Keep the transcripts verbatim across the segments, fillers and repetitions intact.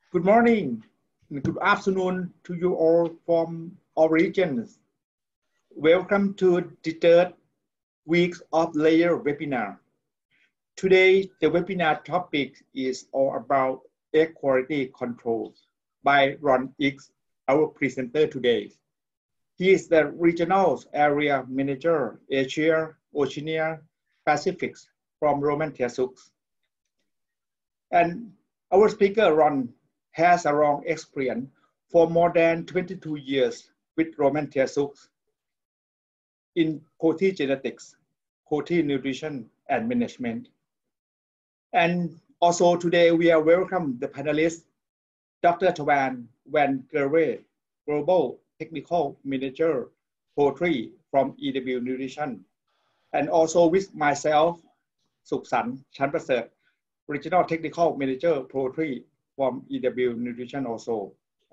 Good morning and good afternoon to you all from all regions. Welcome to the third week of layer webinar. Today, the webinar topic is all about air quality control by Ron X, our presenter today. He is the Regional Area Manager, Asia, Oceania, Pacific from Roman Tersus. And our speaker, Ron, has a long experience for more than twenty-two years with Roman Tersus in quality genetics, quality nutrition, and management. And also today we are welcome the panelists, Doctor Tavan Van Gerwe, Global Technical Manager, Poultry from E W Nutrition, and also with myself, Suksan Chanpraset, Regional Technical Manager, Poultry from E W Nutrition also.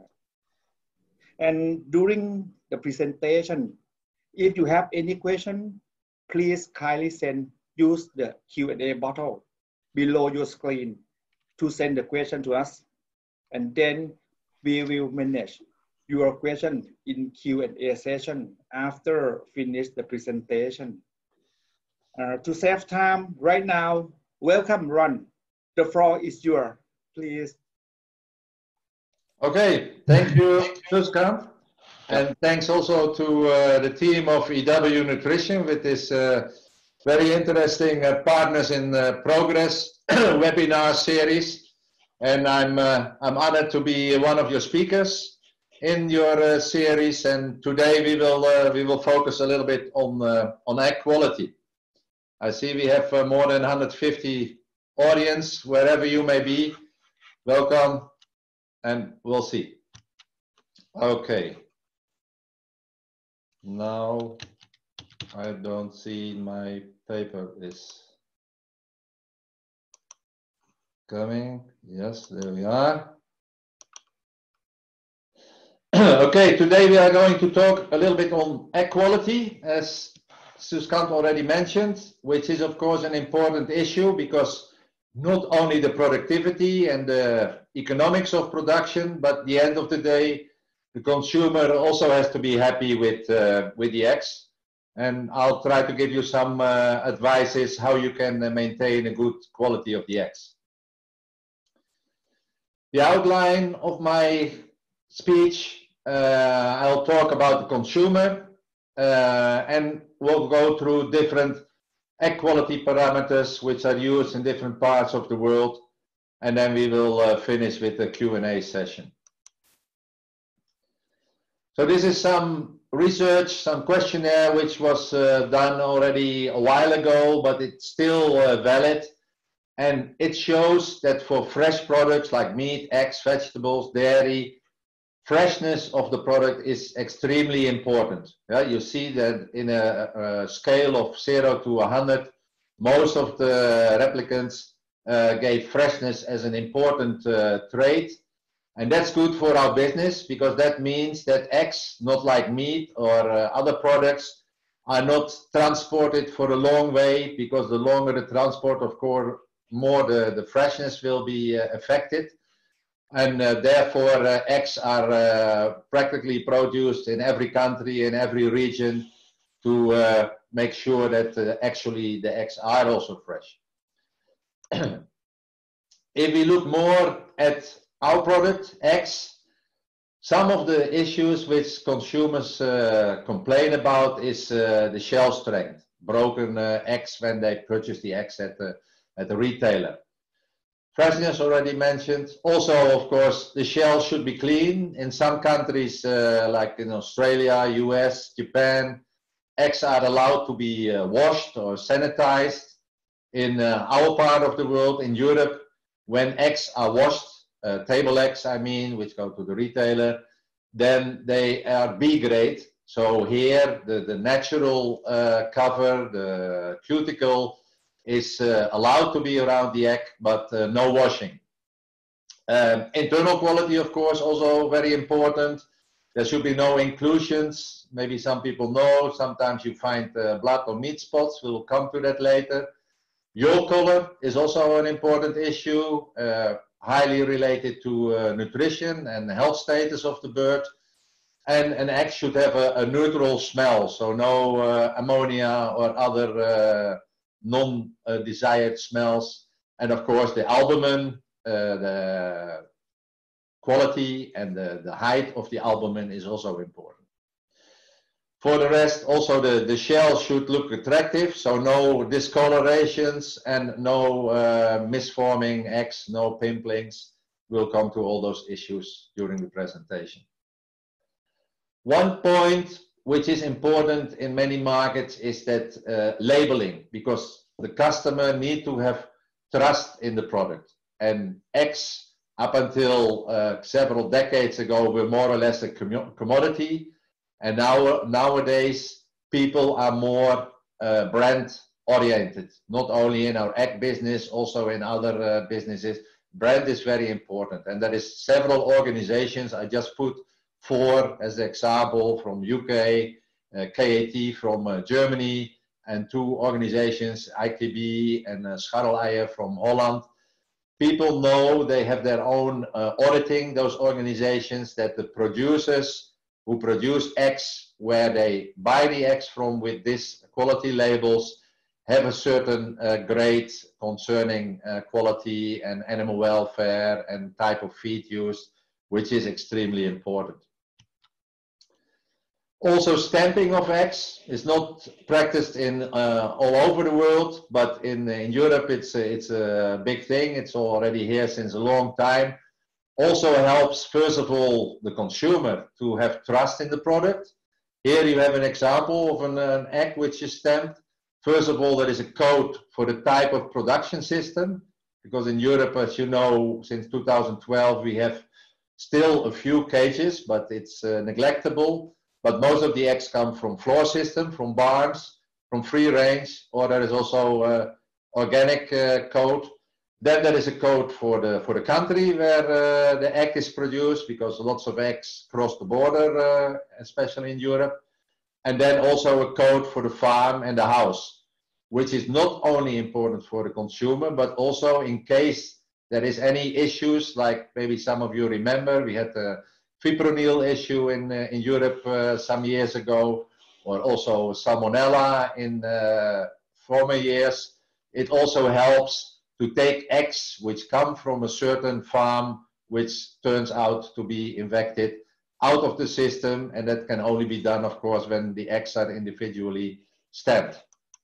And during the presentation, if you have any question, please kindly send, use the Q and A bottle below your screen to send the question to us. And then we will manage your question in Q and A session after finish the presentation. Uh, to save time right now, welcome Ron. The floor is yours, please. Okay, thank you, Suksan. And thanks also to uh, the team of E W Nutrition with this uh, very interesting uh, Partners in uh, Progress webinar series. And I'm, uh, I'm honored to be one of your speakers in your uh, series. And today we will, uh, we will focus a little bit on, uh, on egg quality. I see we have uh, more than one hundred fifty audience, wherever you may be. Welcome, and we'll see. Okay. Now, I don't see my paper is coming. Yes, there we are. Okay, today we are going to talk a little bit on egg quality, as Suksan already mentioned, which is of course an important issue because not only the productivity and the economics of production, but at the end of the day, the consumer also has to be happy with, uh, with the eggs. And I'll try to give you some uh, advices how you can uh, maintain a good quality of the eggs. The outline of my speech, uh, I'll talk about the consumer uh, and we'll go through different egg quality parameters which are used in different parts of the world. And then we will uh, finish with the Q and A session. So this is some research, some questionnaire which was uh, done already a while ago, but it's still uh, valid. And it shows that for fresh products like meat, eggs, vegetables, dairy, freshness of the product is extremely important. Yeah, you see that in a, a scale of zero to one hundred, most of the replicants uh, gave freshness as an important uh, trait. And that's good for our business because that means that eggs, not like meat or uh, other products, are not transported for a long way because the longer the transport, of course, more the, the freshness will be uh, affected. And uh, therefore, uh, eggs are uh, practically produced in every country, in every region to uh, make sure that uh, actually the eggs are also fresh. If we look more at our product, eggs, some of the issues which consumers uh, complain about is uh, the shelf strength, broken uh, eggs when they purchase the eggs at the, at the retailer. Freshness already mentioned. Also, of course, the shell should be clean. In some countries, uh, like in Australia, U S, Japan, eggs are allowed to be uh, washed or sanitized. In uh, our part of the world, in Europe, when eggs are washed, uh, table eggs, I mean, which go to the retailer, then they are B grade. So here, the, the natural uh, cover, the cuticle, is uh, allowed to be around the egg, but uh, no washing. Um, internal quality, of course, also very important. There should be no inclusions. Maybe some people know, sometimes you find uh, blood or meat spots. We'll come to that later. Yolk color is also an important issue. Uh, highly related to uh, nutrition and health status of the bird. And an egg should have a, a neutral smell, so no uh, ammonia or other uh, non-desired uh, smells. And of course the albumin, uh, the quality and the, the height of the albumin is also important. For the rest, also the, the shell should look attractive, so no discolorations and no uh, misforming eggs, no pimplings. We'll come to all those issues during the presentation. One point which is important in many markets is that uh, labeling, because the customer need to have trust in the product. And eggs, up until uh, several decades ago, were more or less a commodity. And now, nowadays, people are more uh, brand oriented, not only in our egg business, also in other uh, businesses. Brand is very important. And there is several organizations, I just put four as an example, from U K, uh, K A T from uh, Germany, and two organizations, I K B and uh, Scharreleier from Holland. People know, they have their own uh, auditing, those organizations, that the producers who produce eggs, where they buy the eggs from with these quality labels, have a certain uh, grade concerning uh, quality and animal welfare and type of feed used, which is extremely important. Also, stamping of eggs is not practiced in uh, all over the world, but in, in Europe it's a, it's a big thing. It's already here since a long time. Also helps, first of all, the consumer to have trust in the product. Here you have an example of an, an egg which is stamped. First of all, there is a code for the type of production system, because in Europe, as you know, since two thousand twelve, we have still a few cages, but it's uh, neglectable. But most of the eggs come from floor system, from barns, from free range, or there is also uh, organic uh, code. Then there is a code for the for the country where uh, the egg is produced, because lots of eggs cross the border, uh, especially in Europe. And then also a code for the farm and the house, which is not only important for the consumer, but also in case there is any issues, like maybe some of you remember, we had a fipronil issue in, uh, in Europe uh, some years ago, or also salmonella in uh, former years. It also helps to take eggs which come from a certain farm, which turns out to be infected, out of the system, and that can only be done, of course, when the eggs are individually stamped.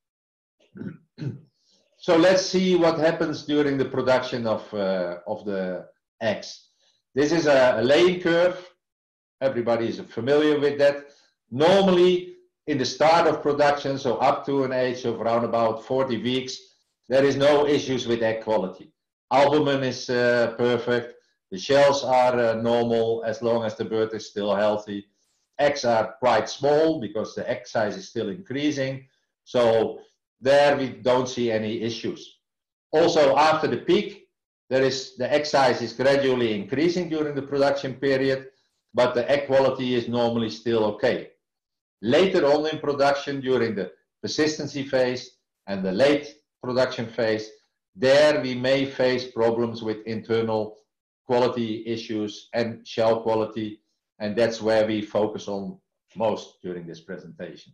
So let's see what happens during the production of, uh, of the eggs. This is a, a laying curve. Everybody is familiar with that. Normally, in the start of production, so up to an age of around about forty weeks, there is no issues with egg quality. Albumin is uh, perfect. The shells are uh, normal as long as the bird is still healthy. Eggs are quite small because the egg size is still increasing. So there we don't see any issues. Also, after the peak, there is, the egg size is gradually increasing during the production period, but the egg quality is normally still okay. Later on in production, during the persistency phase and the late production phase, there we may face problems with internal quality issues and shell quality, and that's where we focus on most during this presentation.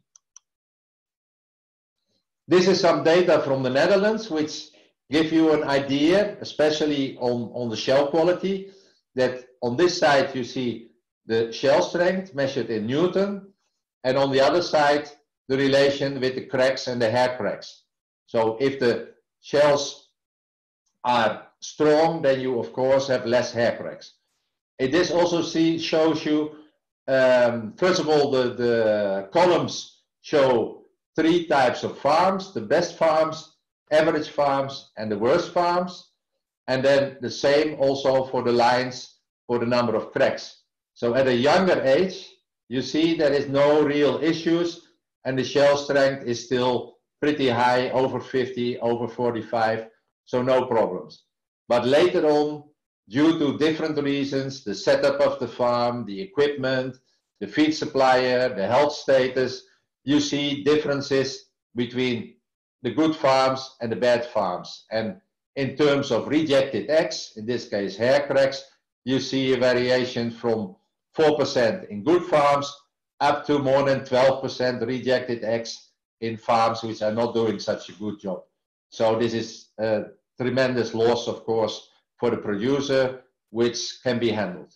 This is some data from the Netherlands, which give you an idea, especially on, on the shell quality, that on this side you see the shell strength measured in Newton, and on the other side, the relation with the cracks and the hair cracks. So if the shells are strong, then you of course have less hair cracks. It this also see, shows you, um, first of all, the, the columns show three types of farms: the best farms, average farms, and the worst farms. And then the same also for the lines for the number of cracks. So at a younger age, you see there is no real issues, and the shell strength is still pretty high, over fifty, over forty-five, so no problems. But later on, due to different reasons, the setup of the farm, the equipment, the feed supplier, the health status, you see differences between the good farms and the bad farms. And in terms of rejected eggs, in this case hair cracks, you see a variation from four percent in good farms up to more than twelve percent rejected eggs in farms which are not doing such a good job. So this is a tremendous loss, of course, for the producer, which can be handled.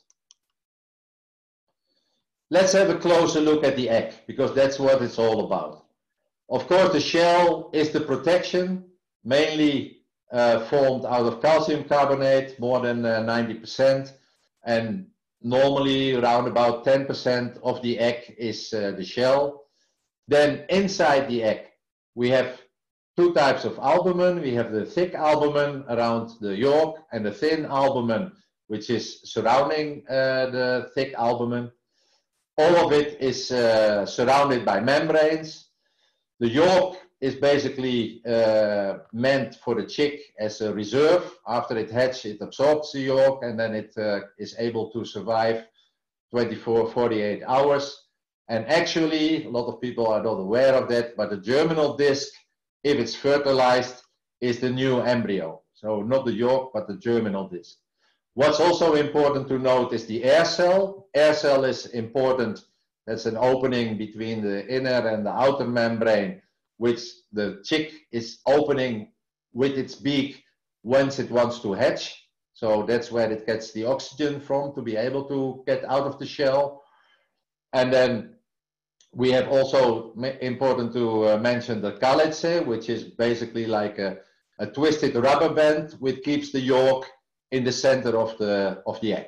Let's have a closer look at the egg, because that's what it's all about. Of course, the shell is the protection, mainly uh, formed out of calcium carbonate, more than uh, ninety percent, and normally around about ten percent of the egg is uh, the shell. Then inside the egg, we have two types of albumin. We have the thick albumin around the yolk and the thin albumin, which is surrounding uh, the thick albumin. All of it is uh, surrounded by membranes. The yolk is basically uh, meant for the chick as a reserve. After it hatches, it absorbs the yolk and then it uh, is able to survive twenty-four, forty-eight hours. And actually, a lot of people are not aware of that, but the germinal disc, if it's fertilized, is the new embryo. So not the yolk, but the germinal disc. What's also important to note is the air cell. Air cell is important. That's an opening between the inner and the outer membrane, which the chick is opening with its beak once it wants to hatch. So that's where it gets the oxygen from to be able to get out of the shell. And then we have also important to uh, mention the calyce, which is basically like a, a twisted rubber band which keeps the yolk in the center of the, of the egg.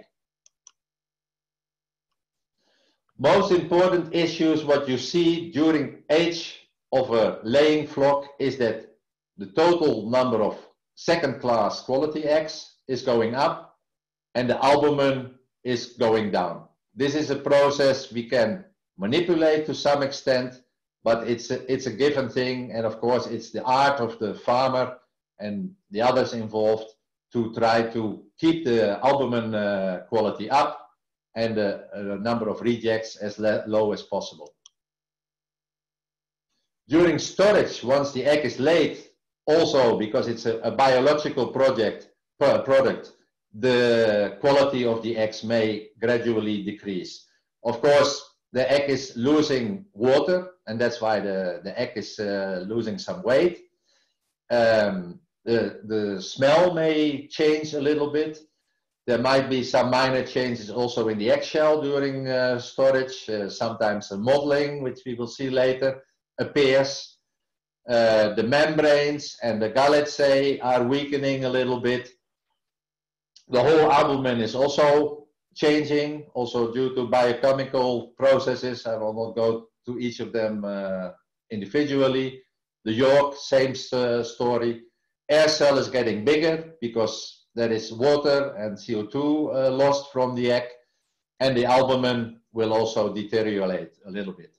Most important issues what you see during age of a laying flock is that the total number of second class quality eggs is going up and the albumin is going down. This is a process we can manipulate to some extent, but it's a, it's a given thing, and of course it's the art of the farmer and the others involved to try to keep the albumin uh, quality up and the uh, number of rejects as low as possible. During storage, once the egg is laid, also because it's a, a biological project, uh, product, the quality of the eggs may gradually decrease. Of course, the egg is losing water, and that's why the, the egg is uh, losing some weight. Um, the, the smell may change a little bit. There might be some minor changes also in the eggshell during uh, storage. Uh, sometimes a mottling, which we will see later, appears. Uh, the membranes and the calyce are weakening a little bit. The whole albumin is also changing, also due to biochemical processes. I will not go to each of them uh, individually. The yolk, same uh, story. Air cell is getting bigger because there is water and C O two uh, lost from the egg, and the albumin will also deteriorate a little bit.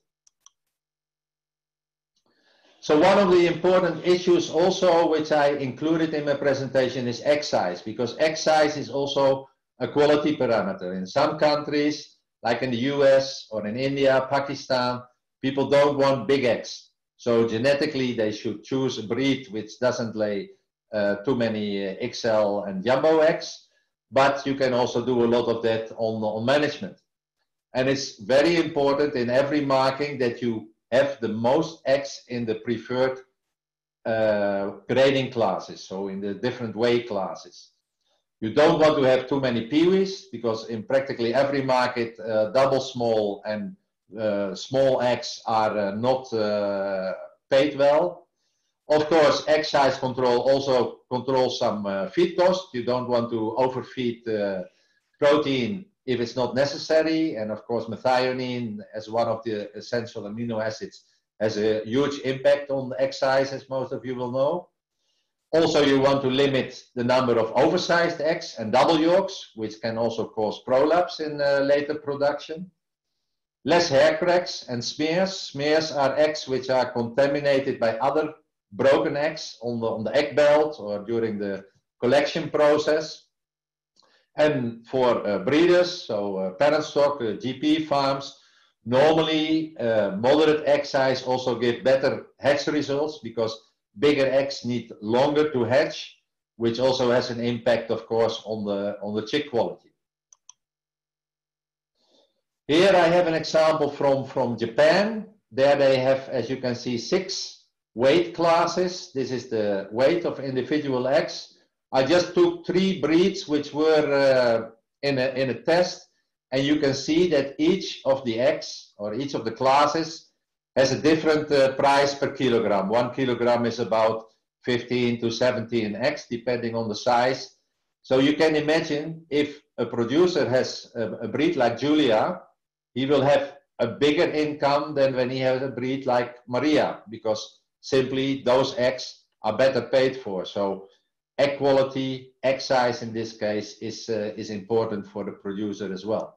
So one of the important issues also, which I included in my presentation, is egg size, because egg size is also a quality parameter. In some countries, like in the U S or in India, Pakistan, people don't want big eggs. So genetically, they should choose a breed which doesn't lay uh, too many uh, X L and jumbo eggs. But you can also do a lot of that on, on management. And it's very important in every marking that you have the most eggs in the preferred uh, grading classes, so in the different weight classes. You don't want to have too many peewees, because in practically every market, uh, double small and uh, small eggs are uh, not uh, paid well. Of course, egg size control also controls some uh, feed cost. You don't want to overfeed uh, protein if it's not necessary. And of course, methionine, as one of the essential amino acids, has a huge impact on the egg size, as most of you will know. Also, you want to limit the number of oversized eggs and double yolks, which can also cause prolapse in uh, later production. Less hair cracks and smears. Smears are eggs which are contaminated by other broken eggs on the, on the egg belt or during the collection process. And for uh, breeders, so uh, parent stock, uh, G P farms, normally uh, moderate egg size also give better hatch results, because bigger eggs need longer to hatch. which also has an impact, of course, on the, on the chick quality. Here I have an example from, from Japan. There they have, as you can see, six weight classes. This is the weight of individual eggs. I just took three breeds which were uh, in, a, in a test, and you can see that each of the eggs or each of the classes has a different uh, price per kilogram. One kilogram is about fifteen to seventeen eggs, depending on the size. So you can imagine if a producer has a, a breed like Julia, he will have a bigger income than when he has a breed like Maria, because simply those eggs are better paid for. So egg quality, egg size in this case is, uh, is important for the producer as well.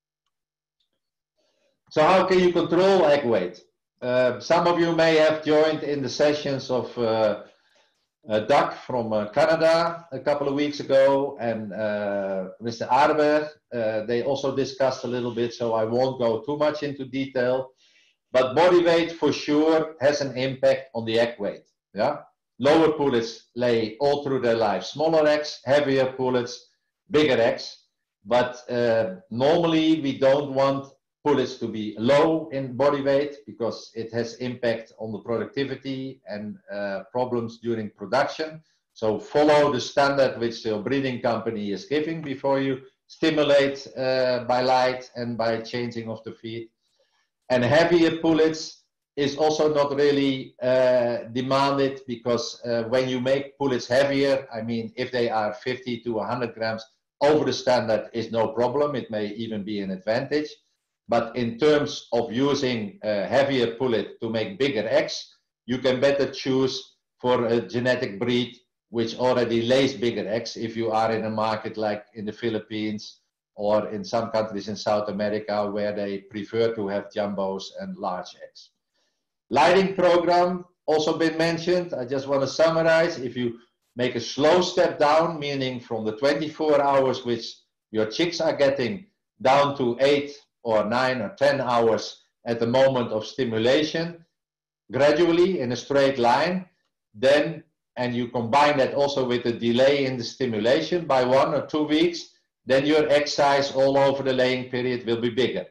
So how can you control egg weight? Uh, some of you may have joined in the sessions of uh, uh, Doug from uh, Canada a couple of weeks ago, and uh, Mister Arber. Uh, they also discussed a little bit, so I won't go too much into detail. But body weight for sure has an impact on the egg weight. Yeah, lower pullets lay all through their life smaller eggs, heavier pullets, bigger eggs. But uh, normally we don't want pullets to be low in body weight because it has impact on the productivity and uh, problems during production. So follow the standard which the breeding company is giving before you stimulate uh, by light and by changing of the feed. And heavier pullets is also not really uh, demanded, because uh, when you make pullets heavier, I mean, if they are fifty to one hundred grams over the standard is no problem. It may even be an advantage. But in terms of using a heavier pullet to make bigger eggs, you can better choose for a genetic breed which already lays bigger eggs if you are in a market like in the Philippines or in some countries in South America where they prefer to have jumbos and large eggs. Lighting program also been mentioned. I just want to summarize. If you make a slow step down, meaning from the twenty-four hours which your chicks are getting down to eight or nine or ten hours at the moment of stimulation, gradually in a straight line, then, and you combine that also with a delay in the stimulation by one or two weeks, then your egg size all over the laying period will be bigger.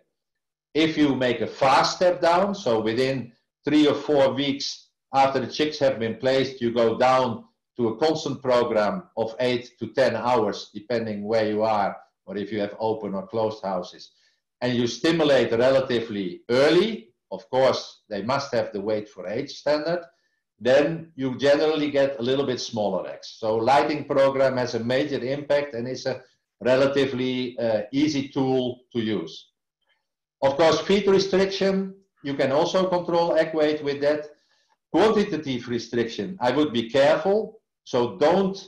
If you make a fast step down, so within three or four weeks after the chicks have been placed, you go down to a constant program of eight to ten hours, depending where you are, or if you have open or closed houses, and you stimulate relatively early, of course, they must have the weight for age standard, then you generally get a little bit smaller eggs. So lighting program has a major impact and is a relatively uh, easy tool to use. Of course, feed restriction, you can also control egg weight with that. Quantitative restriction, I would be careful. So don't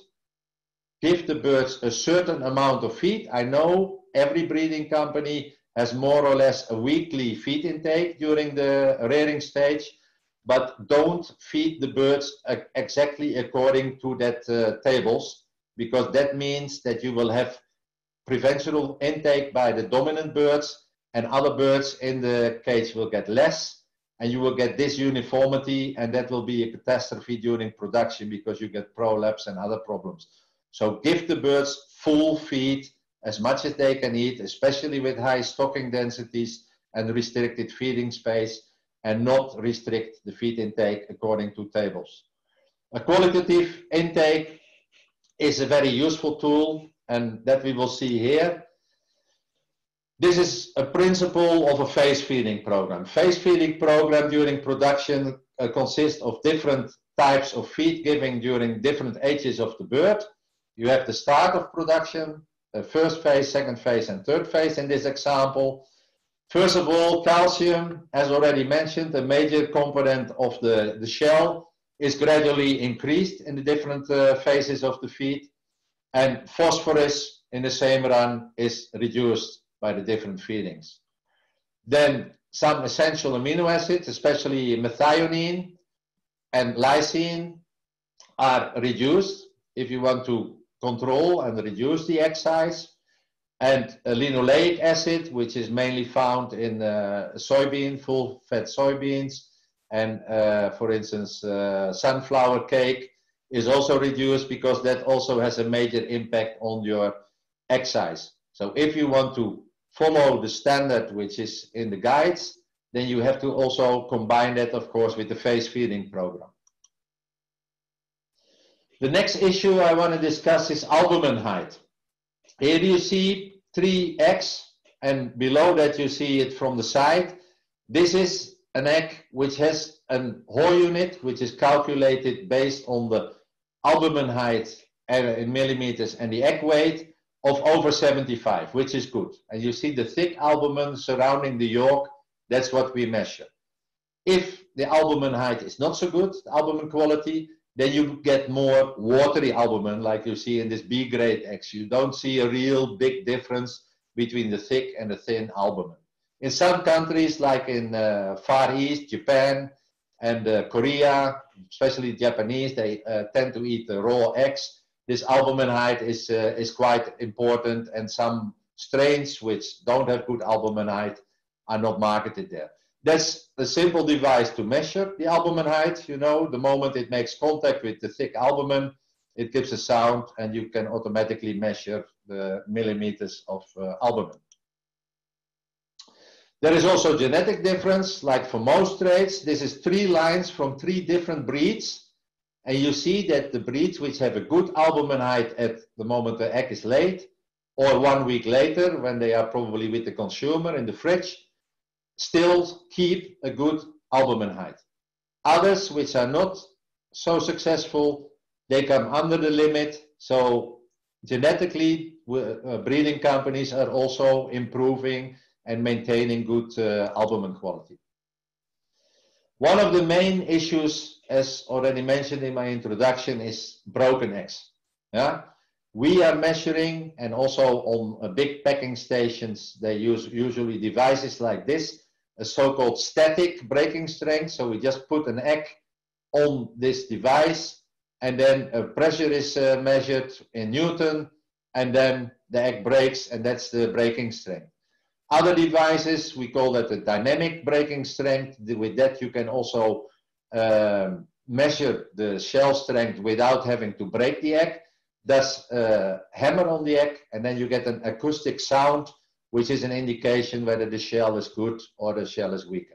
give the birds a certain amount of feed. I know every breeding company has more or less a weekly feed intake during the rearing stage, but don't feed the birds exactly according to that uh, tables, because that means that you will have preferential intake by the dominant birds, and other birds in the cage will get less, and you will get disuniformity, and that will be a catastrophe during production because you get prolapse and other problems. So give the birds full feed, as much as they can eat, especially with high stocking densities and restricted feeding space, and not restrict the feed intake according to tables. A qualitative intake is a very useful tool, and that we will see here. This is a principle of a phase feeding program. Phase feeding program during production uh, consists of different types of feed giving during different ages of the bird. You have the start of production, the first phase, second phase, and third phase in this example. First of all, calcium, as already mentioned, a major component of the, the shell, is gradually increased in the different uh, phases of the feed. And phosphorus in the same run is reduced by the different feedings. Then some essential amino acids, especially methionine and lysine, are reduced if you want to control and reduce the egg size. And linoleic acid, which is mainly found in uh, soybean, full fat soybeans, and uh, for instance, uh, sunflower cake, is also reduced, because that also has a major impact on your egg size. So if you want to follow the standard which is in the guides, then you have to also combine that, of course, with the phase feeding program. The next issue I want to discuss is albumin height. Here you see three eggs, and below that you see it from the side. This is an egg which has an Hoare unit, which is calculated based on the albumin height in millimeters and the egg weight of over seventy-five, which is good. And you see the thick albumin surrounding the yolk, that's what we measure. If the albumin height is not so good, the albumin quality, then you get more watery albumin, like you see in this B grade eggs. You don't see a real big difference between the thick and the thin albumin. In some countries, like in uh, Far East, Japan, and uh, Korea, especially Japanese, they uh, tend to eat the raw eggs. This albumin height is, uh, is quite important, and some strains which don't have good albumin height are not marketed there. That's a simple device to measure the albumin height. You know, the moment it makes contact with the thick albumin, it gives a sound, and you can automatically measure the millimeters of uh, albumin. There is also genetic difference, like for most traits. This is three lines from three different breeds. And you see that the breeds which have a good albumin height at the moment the egg is laid, or one week later when they are probably with the consumer in the fridge, still keep a good albumin height. Others which are not so successful, they come under the limit. So genetically, uh, breeding companies are also improving and maintaining good uh, albumin quality. One of the main issues, as already mentioned in my introduction, is broken eggs. Yeah? We are measuring, and also on uh, big packing stations, they use usually devices like this, a so-called static breaking strength. So we just put an egg on this device, and then a pressure is uh, measured in Newton, and then the egg breaks, and that's the breaking strength. Other devices, we call that the dynamic breaking strength. With that, you can also um, measure the shell strength without having to break the egg. Thus, uh, hammer on the egg, and then you get an acoustic sound, which is an indication whether the shell is good or the shell is weakened.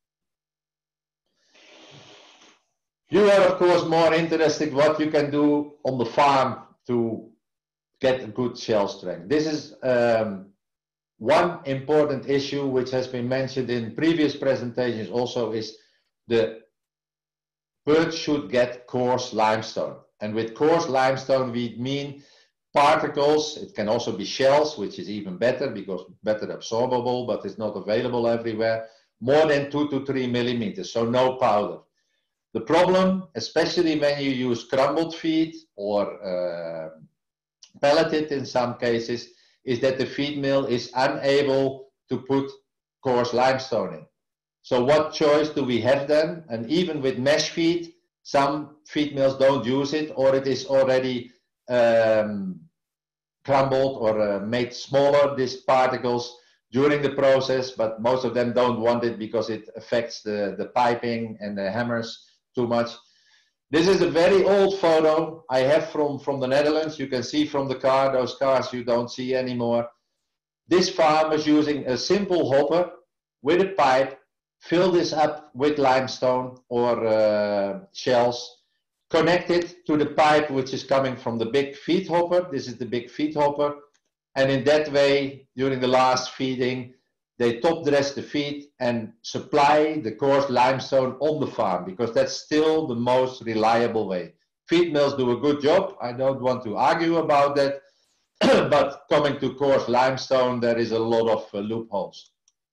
You are, of course, more interested what you can do on the farm to get a good shell strength. This is um, one important issue which has been mentioned in previous presentations also, is the bird should get coarse limestone. And with coarse limestone, we mean particles. It can also be shells, which is even better because better absorbable, but it's not available everywhere. More than two to three millimeters, so no powder. The problem, especially when you use crumbled feed or uh, pelleted in some cases, is that the feed mill is unable to put coarse limestone in. So what choice do we have then? And even with mesh feed, some feed mills don't use it, or it is already um, crumbled or uh, made smaller, these particles, during the process, but most of them don't want it because it affects the, the piping and the hammers too much. This is a very old photo I have from, from the Netherlands. You can see from the car, those cars you don't see anymore. This farm is using a simple hopper with a pipe, fill this up with limestone or uh, shells, connect it to the pipe which is coming from the big feed hopper. This is the big feed hopper. And in that way, during the last feeding, they top dress the feed and supply the coarse limestone on the farm, because that's still the most reliable way. Feed mills do a good job. I don't want to argue about that. But coming to coarse limestone, there is a lot of uh, loopholes.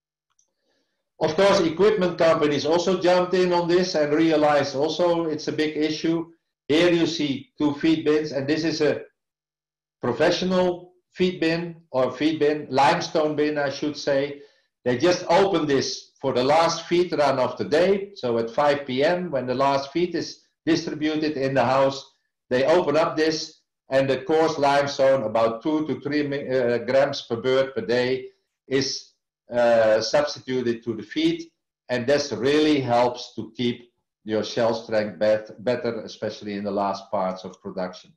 Of course, equipment companies also jumped in on this and realized also it's a big issue. Here you see two feed bins, and this is a professional feed bin, or feed bin, limestone bin, I should say. They just opened this for the last feed run of the day. So at five P M when the last feed is distributed in the house, they open up this, and the coarse limestone, about two to three uh, grams per bird per day, is uh, substituted to the feed. And this really helps to keep your shell strength bet better, especially in the last parts of production.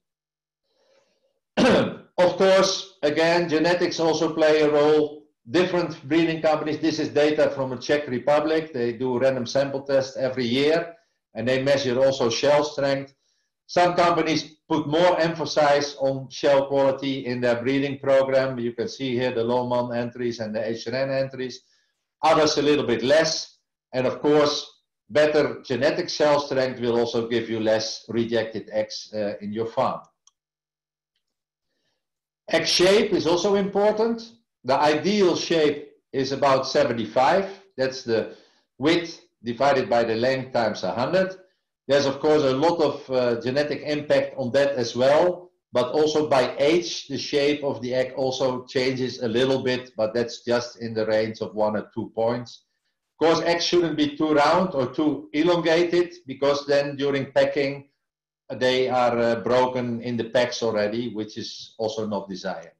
Of course, again, genetics also play a role. Different breeding companies, this is data from the Czech Republic. They do random sample tests every year, and they measure also shell strength. Some companies put more emphasis on shell quality in their breeding program. You can see here the Lohmann entries and the H R N entries. Others a little bit less. And of course, better genetic shell strength will also give you less rejected eggs uh, in your farm. Egg shape is also important. The ideal shape is about seventy-five. That's the width divided by the length times one hundred. There's of course a lot of uh, genetic impact on that as well, but also by age, the shape of the egg also changes a little bit, but that's just in the range of one or two points. Of course, eggs shouldn't be too round or too elongated, because then during packing, they are uh, broken in the packs already, which is also not desired.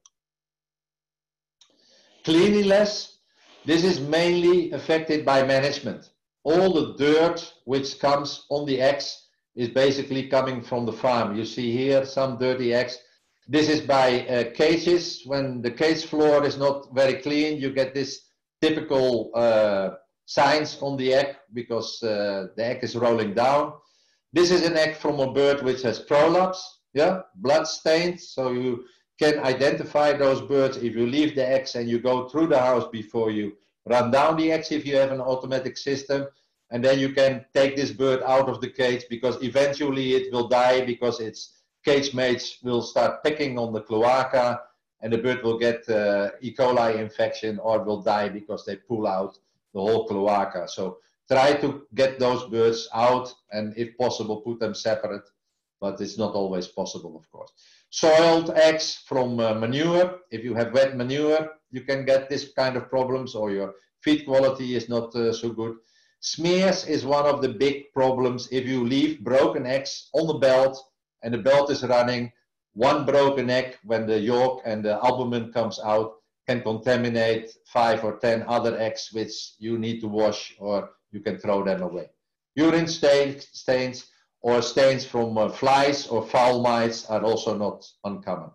Cleanliness, this is mainly affected by management. All the dirt which comes on the eggs is basically coming from the farm. You see here some dirty eggs. This is by uh, cages. When the cage floor is not very clean, you get this typical uh, signs on the egg because uh, the egg is rolling down. This is an egg from a bird which has prolapse, yeah, blood stains, so you can identify those birds if you leave the eggs and you go through the house before you run down the eggs if you have an automatic system, and then you can take this bird out of the cage because eventually it will die because its cage mates will start picking on the cloaca and the bird will get uh, E. coli infection or will die because they pull out the whole cloaca. So try to get those birds out and if possible put them separate, but it's not always possible, of course. Soiled eggs from uh, manure. If you have wet manure, you can get this kind of problems, or your feed quality is not uh, so good. Smears is one of the big problems. If you leave broken eggs on the belt and the belt is running, one broken egg when the yolk and the albumin comes out can contaminate five or ten other eggs which you need to wash or you can throw them away. Urine stain, stains or stains from uh, flies or fowl mites are also not uncommon.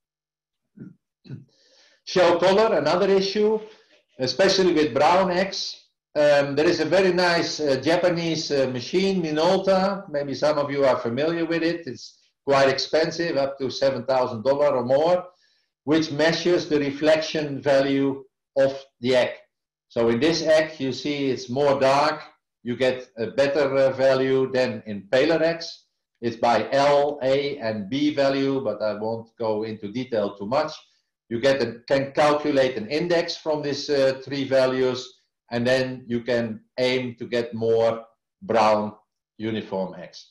Shell color, another issue, especially with brown eggs. Um, there is a very nice uh, Japanese uh, machine, Minolta. Maybe some of you are familiar with it. It's quite expensive, up to seven thousand dollars or more, which measures the reflection value of the egg. So in this egg, you see it's more dark. You get a better uh, value than in paler eggs. It's by L, A, and B value, but I won't go into detail too much. You get a, can calculate an index from these uh, three values, and then you can aim to get more brown uniform eggs.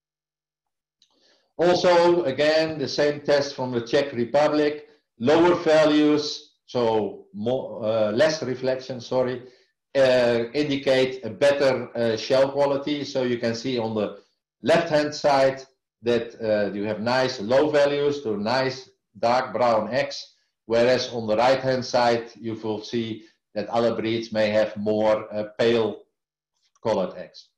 Also, again, the same test from the Czech Republic, lower values, so more, uh, less reflection, sorry, uh, indicate a better uh, shell quality. So you can see on the left-hand side that uh, you have nice low values to nice dark brown eggs, whereas on the right-hand side you will see that other breeds may have more uh, pale colored eggs.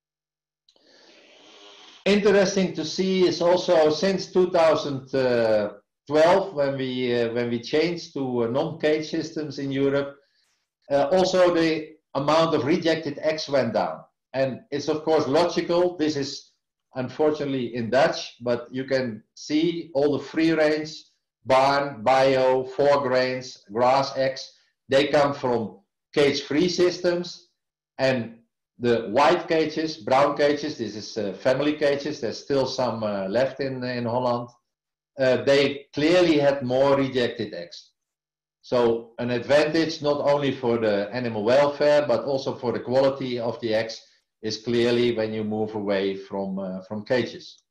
Interesting to see is also since two thousand twelve, when we uh, when we changed to uh, non-cage systems in Europe, uh, also the amount of rejected eggs went down. And it's of course logical. This is unfortunately in Dutch, but you can see all the free range, barn, bio, four grains, grass eggs. They come from cage-free systems, and the white cages, brown cages, this is uh, family cages, there's still some uh, left in, in Holland, uh, they clearly had more rejected eggs. So an advantage not only for the animal welfare, but also for the quality of the eggs is clearly when you move away from, uh, from cages.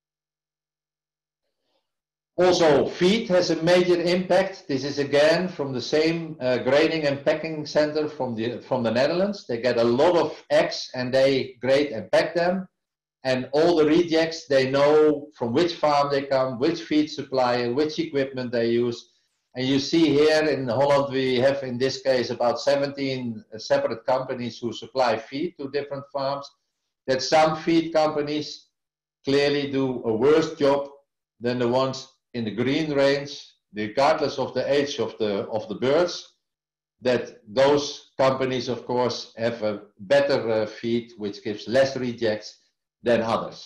Also, feed has a major impact. This is again from the same uh, grading and packing center from the, from the Netherlands. They get a lot of eggs and they grade and pack them. And all the rejects, they know from which farm they come, which feed supplier, which equipment they use. And you see here in Holland, we have in this case about seventeen separate companies who supply feed to different farms. that some feed companies clearly do a worse job than the ones in the green range, regardless of the age of the, of the birds, that those companies, of course, have a better uh, feed, which gives less rejects than others.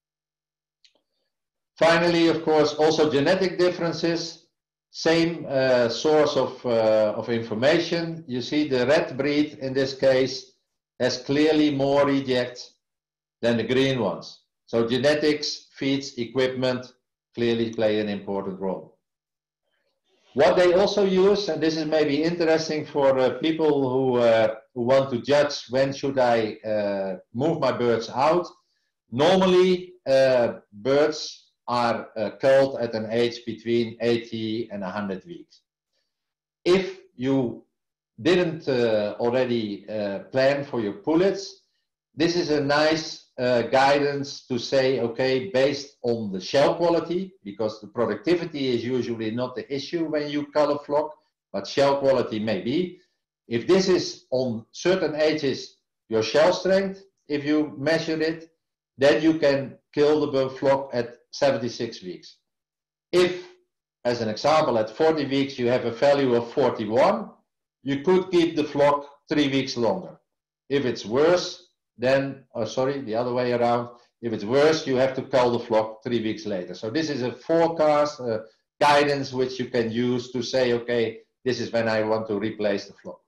Finally, of course, also genetic differences, same uh, source of, uh, of information. You see the red breed in this case has clearly more rejects than the green ones. So genetics, feeds, equipment clearly play an important role. What they also use, and this is maybe interesting for uh, people who, uh, who want to judge when should I uh, move my birds out. Normally, uh, birds are uh, culled at an age between eighty and one hundred weeks. If you didn't uh, already uh, plan for your pullets, this is a nice uh, guidance to say, okay, based on the shell quality, because the productivity is usually not the issue when you cull a flock, but shell quality may be. If this is on certain ages, your shell strength, if you measure it, then you can kill the flock at seventy-six weeks. If, as an example, at forty weeks you have a value of forty-one, you could keep the flock three weeks longer. If it's worse, then, oh, sorry, the other way around, if it's worse, you have to cull the flock three weeks later. So this is a forecast, uh, guidance which you can use to say, okay, this is when I want to replace the flock.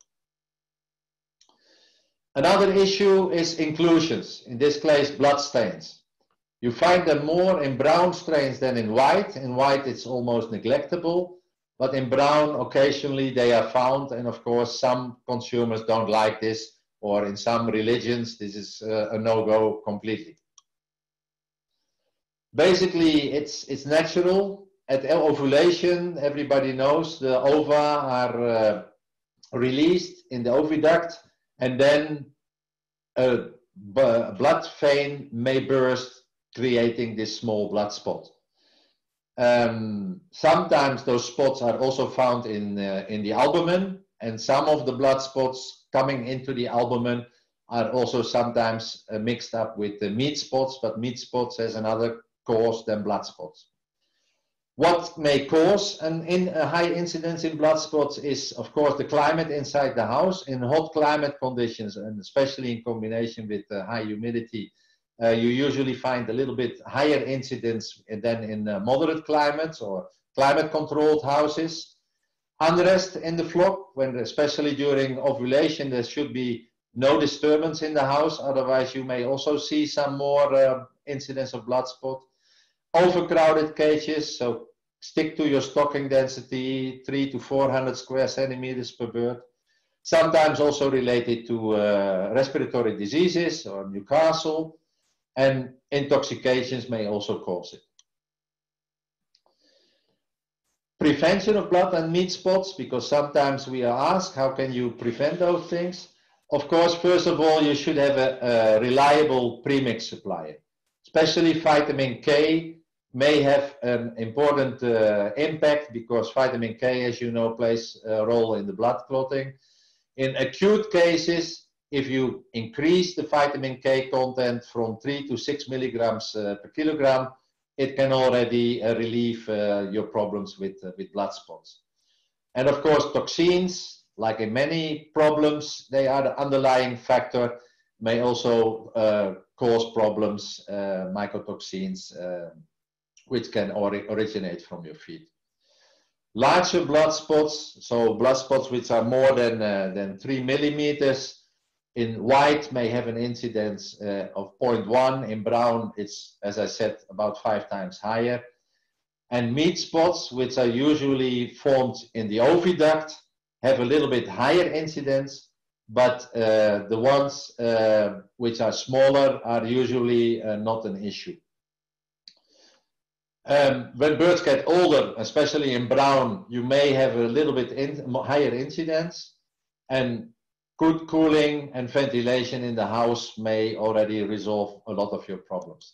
Another issue is inclusions, in this case blood stains. You find them more in brown strains than in white. In white it's almost neglectable, but in brown occasionally they are found, and of course some consumers don't like this, or in some religions this is uh, a no-go completely. Basically it's, it's natural. At ovulation, everybody knows the ova are uh, released in the oviduct, and then a blood vein may burst, creating this small blood spot. Um, sometimes those spots are also found in, uh, in the albumen, and some of the blood spots coming into the albumen are also sometimes uh, mixed up with the meat spots, but meat spots has another cause than blood spots. What may cause an in, a high incidence in blood spots is, of course, the climate inside the house. In hot climate conditions, and especially in combination with uh, high humidity, uh, you usually find a little bit higher incidence than in uh, moderate climates or climate-controlled houses. Unrest in the flock, when especially during ovulation, there should be no disturbance in the house. Otherwise, you may also see some more uh, incidence of blood spot. Overcrowded cages, so stick to your stocking density, three to four hundred square centimeters per bird. Sometimes also related to uh, respiratory diseases or Newcastle, and intoxications may also cause it. Prevention of blood and meat spots, because sometimes we are asked, how can you prevent those things? Of course, first of all, you should have a, a reliable premix supplier, especially vitamin K. May have an important uh, impact, because vitamin K, as you know, plays a role in the blood clotting. In acute cases, if you increase the vitamin K content from three to six milligrams uh, per kilogram, it can already uh, relieve uh, your problems with, uh, with blood spots. And of course, toxins, like in many problems, they are the underlying factor, may also uh, cause problems, uh, mycotoxins, uh, which can ori originate from your feed. Larger blood spots, so blood spots which are more than, uh, than three millimeters, in white may have an incidence uh, of zero point one, in brown it's, as I said, about five times higher. And meat spots, which are usually formed in the oviduct, have a little bit higher incidence, but uh, the ones uh, which are smaller are usually uh, not an issue. Um, when birds get older, especially in brown, you may have a little bit in, higher incidence, and good cooling and ventilation in the house may already resolve a lot of your problems.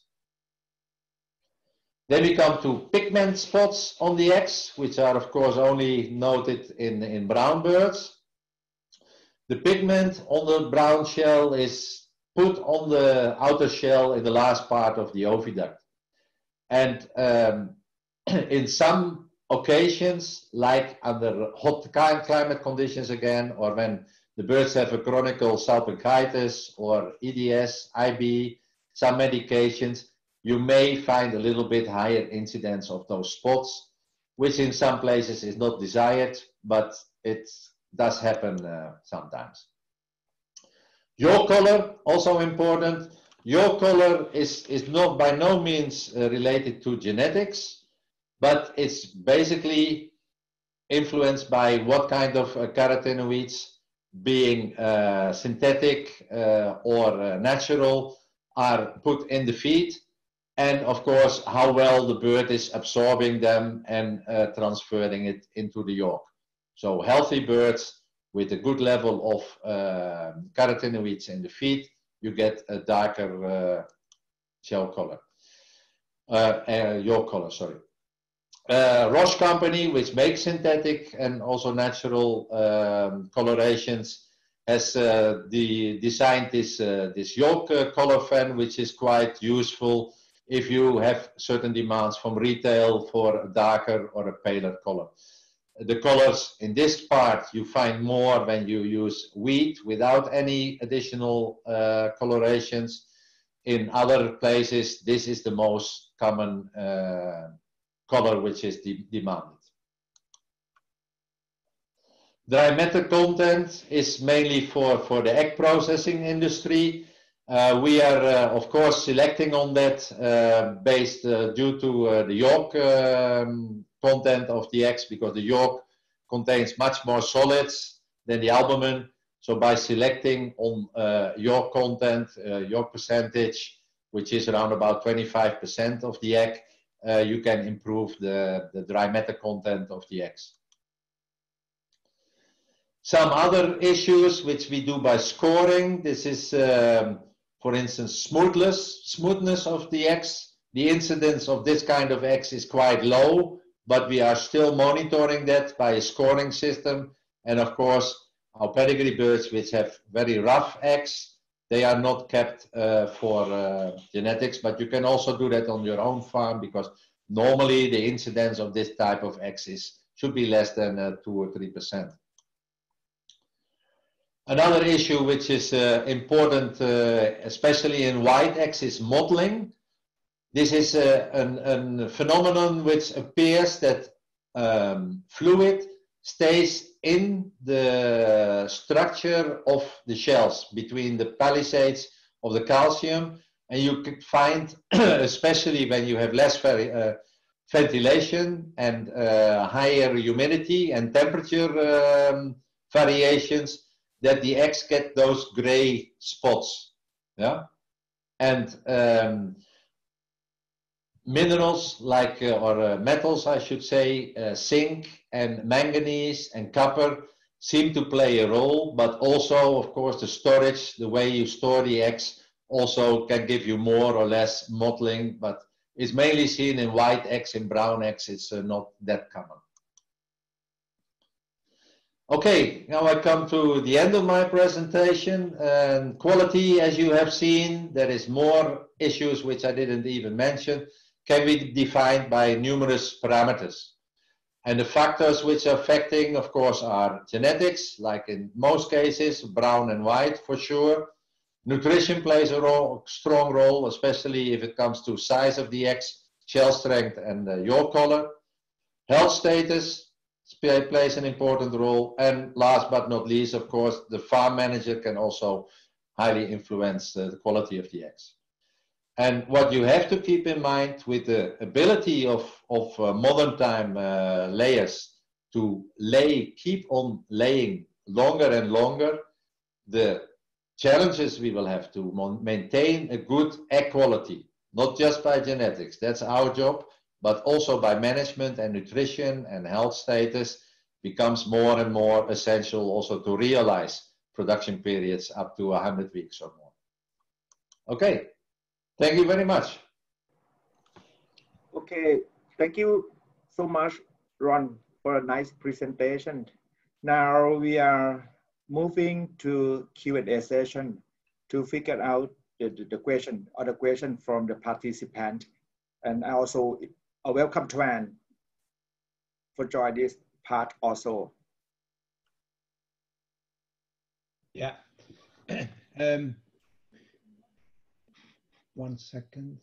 Then we come to pigment spots on the eggs, which are of course only noted in, in brown birds. The pigment on the brown shell is put on the outer shell in the last part of the oviduct. And um, in some occasions, like under hot climate conditions again, or when the birds have a chronic salpingitis or E D S, I B, some medications, you may find a little bit higher incidence of those spots, which in some places is not desired, but it does happen uh, sometimes. Yaw color, also important. Yaw color is, is not by no means uh, related to genetics, but it's basically influenced by what kind of uh, carotenoids, being uh, synthetic uh, or uh, natural, are put in the feed, and of course how well the bird is absorbing them and uh, transferring it into the yolk. So healthy birds with a good level of uh, carotenoids in the feed, you get a darker uh, shell color, uh, uh, yolk color, sorry. Uh, Roche company, which makes synthetic and also natural um, colorations, has uh, the, designed this, uh, this yolk uh, color fan, which is quite useful if you have certain demands from retail for a darker or a paler color. The colors in this part you find more when you use wheat without any additional uh, colorations. In other places, this is the most common uh, color which is de demanded. Dry matter content is mainly for, for the egg processing industry. Uh, we are, uh, of course, selecting on that uh, based uh, due to uh, the yolk um, content of the eggs, because the yolk contains much more solids than the albumin. So by selecting on uh, yolk content, uh, yolk percentage, which is around about twenty-five percent of the egg, uh, you can improve the, the dry matter content of the eggs. Some other issues which we do by scoring, this is um, for instance smoothness, smoothness of the eggs. The incidence of this kind of eggs is quite low, but we are still monitoring that by a scoring system. And of course our pedigree birds which have very rough eggs, they are not kept uh, for uh, genetics, but you can also do that on your own farm, because normally the incidence of this type of eggs is, should be less than uh, two or three percent. Another issue which is uh, important, uh, especially in white eggs, is mottling. This is uh, an, a phenomenon which appears that um, fluid stays in the structure of the shells between the palisades of the calcium, and you can find, especially when you have less uh, ventilation and uh, higher humidity and temperature um, variations, that the eggs get those gray spots, yeah, and um, minerals like uh, or uh, metals, I should say, uh, zinc and manganese and copper seem to play a role, but also, of course, the storage, the way you store the eggs, also can give you more or less mottling, but it's mainly seen in white eggs. In brown eggs, it's uh, not that common. Okay, now I come to the end of my presentation. And quality, as you have seen, there is more issues which I didn't even mention, can be defined by numerous parameters. And the factors which are affecting, of course, are genetics, like in most cases, brown and white for sure. Nutrition plays a role, strong role, especially if it comes to size of the eggs, shell strength, and uh, yolk color. Health status plays an important role, and last but not least, of course, the farm manager can also highly influence uh, the quality of the eggs. And what you have to keep in mind with the ability of, of uh, modern time uh, layers to lay, keep on laying longer and longer, the challenges we will have to maintain a good egg quality, not just by genetics, that's our job, but also by management and nutrition and health status becomes more and more essential also to realize production periods up to one hundred weeks or more. Okay, thank you very much. Okay, thank you so much, Ron, for a nice presentation. Now we are moving to Q and A session. to figure out the, the, the question or the question from the participant. And I also a welcome Tran for join this part also. Yeah. um, one second.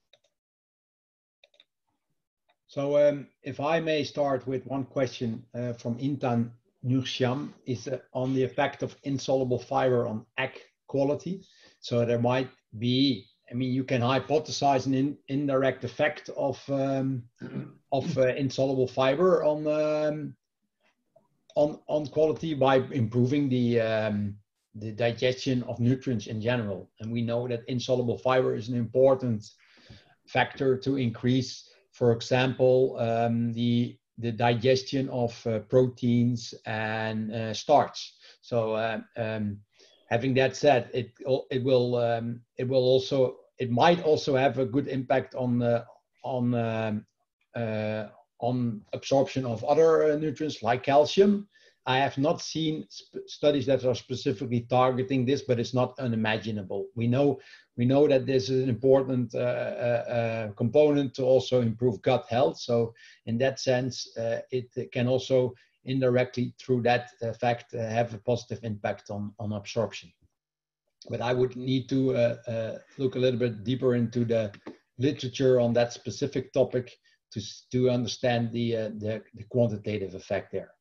So um, if I may start with one question uh, from Intan Nursyam is uh, on the effect of insoluble fiber on egg quality. So there might be, I mean, you can hypothesize an in, indirect effect of um, of uh, insoluble fiber on um, on on quality by improving the um, the digestion of nutrients in general. And we know that insoluble fiber is an important factor to increase, for example, um, the the digestion of uh, proteins and uh, starch. So uh, um, having that said, it it will um, it will also it might also have a good impact on uh, on um, uh, on absorption of other uh, nutrients like calcium. I have not seen sp studies that are specifically targeting this, but it's not unimaginable. We know we know that this is an important uh, uh, uh, component to also improve gut health. So in that sense, uh, it, it can also indirectly through that effect uh, have a positive impact on, on absorption. But I would need to uh, uh, look a little bit deeper into the literature on that specific topic to, to understand the, uh, the, the quantitative effect there.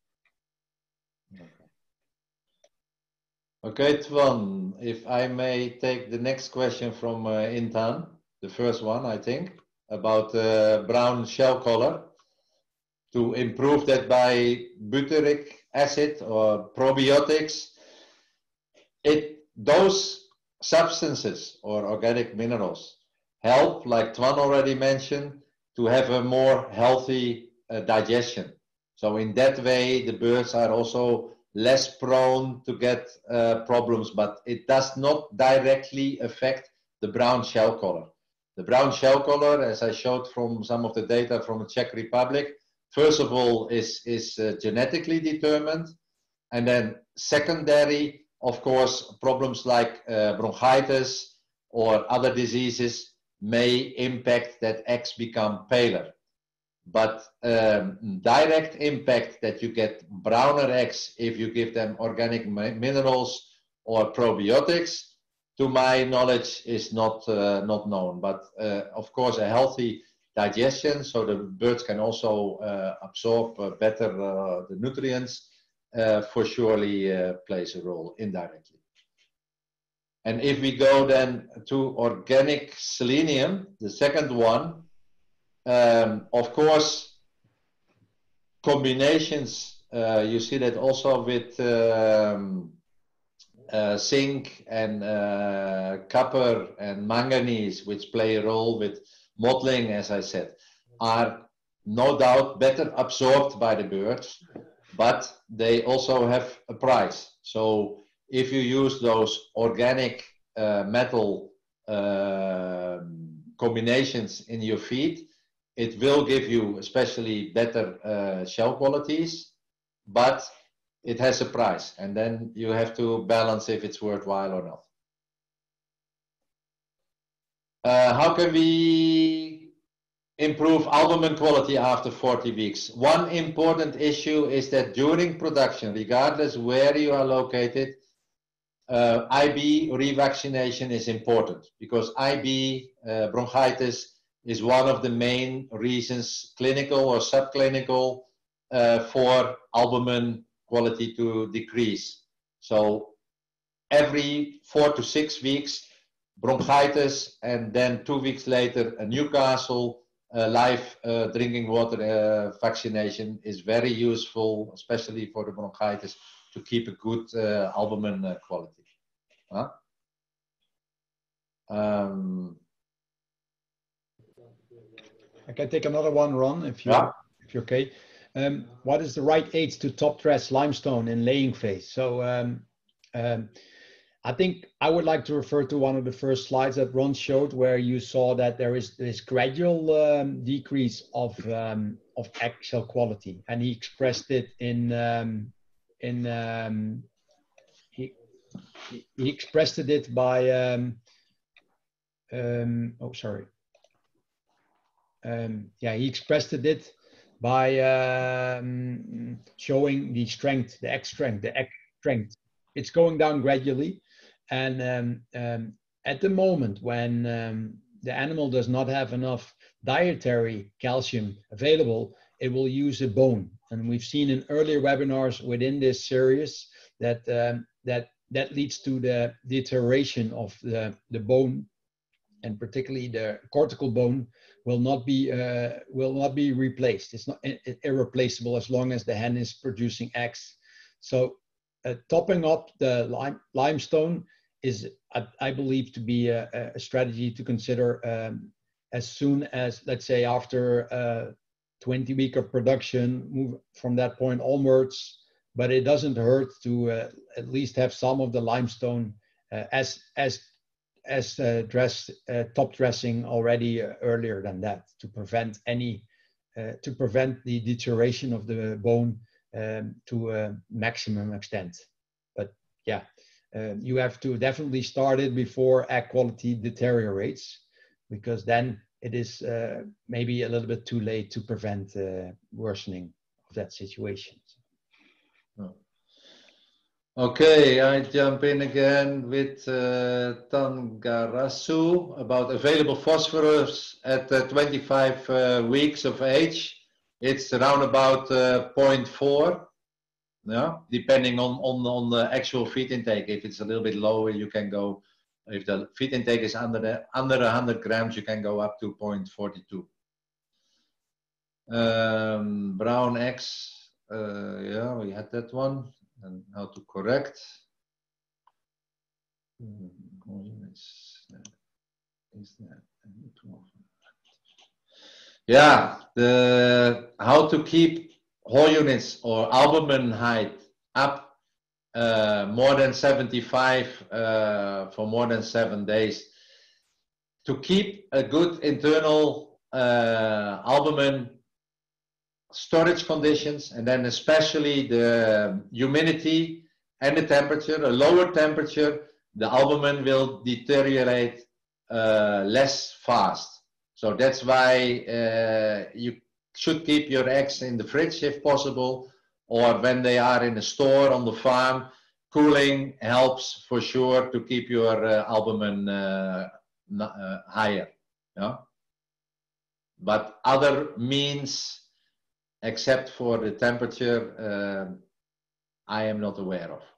Okay, Twan, if I may take the next question from uh, Intan, the first one, I think, about uh, brown shell color. To improve that by butyric acid or probiotics, it those substances or organic minerals help, like Twan already mentioned, to have a more healthy uh, digestion. So in that way, the birds are also less prone to get uh, problems, but it does not directly affect the brown shell color. The brown shell color, as I showed from some of the data from the Czech Republic, first of all is, is uh, genetically determined, and then secondary, of course, problems like uh, bronchitis or other diseases may impact that eggs become paler. But um, direct impact that you get browner eggs if you give them organic minerals or probiotics, to my knowledge, is not uh, not known. But uh, of course, a healthy digestion, so the birds can also uh, absorb uh, better uh, the nutrients, uh, for surely uh, plays a role indirectly. And if we go then to organic selenium, the second one. Um, of course, combinations, uh, you see that also with um, uh, zinc and uh, copper and manganese, which play a role with mottling, as I said, are no doubt better absorbed by the birds, but they also have a price. So if you use those organic uh, metal uh, combinations in your feed, it will give you especially better uh, shell qualities, but it has a price, and then you have to balance if it's worthwhile or not. Uh, how can we improve albumin quality after forty weeks? One important issue is that during production, regardless where you are located, uh, I B revaccination is important, because I B, uh, bronchitis, is one of the main reasons, clinical or subclinical, uh, for albumin quality to decrease. So every four to six weeks, bronchitis, and then two weeks later, a Newcastle uh, live uh, drinking water uh, vaccination is very useful, especially for the bronchitis, to keep a good uh, albumin uh, quality. Huh? Um, I can take another one, Ron, if you're, yeah. if you're okay. Um, what is the right age to top dress limestone in laying phase? So um, um, I think I would like to refer to one of the first slides that Ron showed, where you saw that there is this gradual um, decrease of um, of egg shell quality, and he expressed it in um, in um, he he, he expressed it by, um, um, oh, sorry. Um, yeah, he expressed it by um, showing the strength, the X strength, the X strength. It's going down gradually. And um, um, at the moment when um, the animal does not have enough dietary calcium available, it will use a bone. And we've seen in earlier webinars within this series that um, that that leads to the deterioration of the, the bone, and particularly the cortical bone will not be uh, will not be replaced. It's not irreplaceable as long as the hen is producing eggs. So uh, topping up the lime, limestone is, I, I believe, to be a, a strategy to consider um, as soon as, let's say, after uh, twenty week of production, move from that point onwards. But it doesn't hurt to uh, at least have some of the limestone uh, as as as uh, dress uh, top dressing already uh, earlier than that, to prevent any uh, to prevent the deterioration of the bone um, to a maximum extent. But yeah, uh, you have to definitely start it before egg quality deteriorates, because then it is uh, maybe a little bit too late to prevent uh, worsening of that situation. Okay, I jump in again with uh, Tangarasu about available phosphorus at uh, twenty-five uh, weeks of age. It's around about uh, zero point four, yeah, depending on, on, on the actual feed intake. If it's a little bit lower, you can go, if the feed intake is under, the, under one hundred grams, you can go up to zero point four two. Um, brown eggs, uh, yeah, we had that one. And how to correct. Yeah, the how to keep whole units or albumin height up uh, more than seventy-five uh, for more than seven days. To keep a good internal uh, albumin storage conditions, and then especially the humidity and the temperature, a lower temperature, the albumin will deteriorate uh, less fast. So that's why uh, you should keep your eggs in the fridge if possible, or when they are in a store on the farm. Cooling helps for sure to keep your uh, albumin uh, uh, higher. Yeah? But other means, except for the temperature, uh, I am not aware of.